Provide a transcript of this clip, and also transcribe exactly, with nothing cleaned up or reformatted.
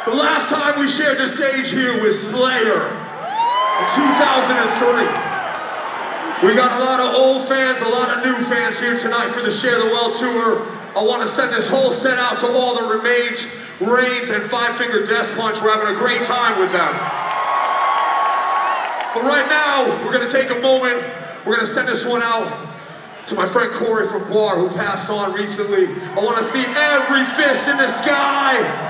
The last time we shared the stage here was Slayer in two thousand three. We got a lot of old fans, a lot of new fans here tonight for the Share the Well tour. I want to send this whole set out to all the Remains, Reigns, and Five Finger Death Punch. We're having a great time with them. But right now, we're going to take a moment. We're going to send this one out to my friend Cory from G W A R, who passed on recently. I want to see every fist in the sky.